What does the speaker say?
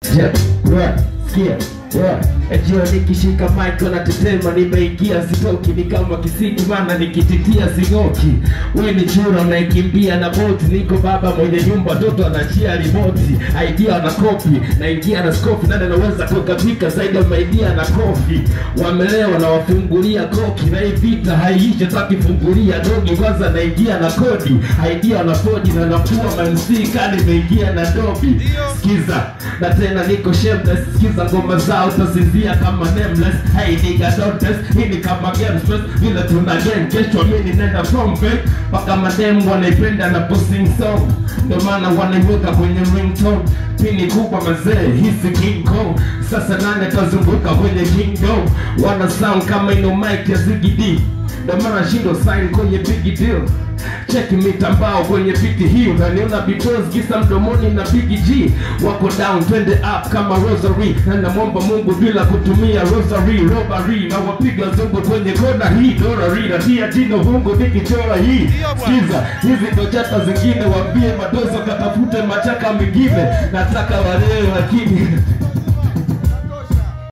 Ejio nikishika mic na tetema nimeingia sitoki ni kama kisiki mana nikititia singoki. We ni chura unaikimbia na boti niko baba mwenye nyumba toto anachia remote. Idea na copy na ingia na scope nani anaweza kukapika zaidi ya idea na coffee. Wamelewa na wafungulia koki na hii vita haiisha takifungulia dogi kwanza na ingia na kodi. Idea na fodi na napua mansi kani nimeingia na dobi. Skiza na tena niko shameless skiza ngoma zao tasinzia kama nameless. Hey nigga don't test hii ni kama game stress vile tuna game kesho mimi nenda from fake paka madem wanaipenda na posting song ndio maana wanaiweka kwenye ringtone. Pini kubwa mazee hisi King Kong sasa nane tazunguka kwenye kingdom wana sound kama ino mic ya Ziggy ndio maana shindo sign kwenye big deal. Check mitambao kwenye biti hiyo na niona bitos gisa mdomoni na Big G wako down twende up kama rosary na namwomba Mungu bila kutumia rosary robbery na wapiga zungu kwenye kona hii dorari na tia jino hungu nikichora hii. Sikiza hizi ndo chata zingine waambie madozo katafute machaka mingine nataka walewe lakini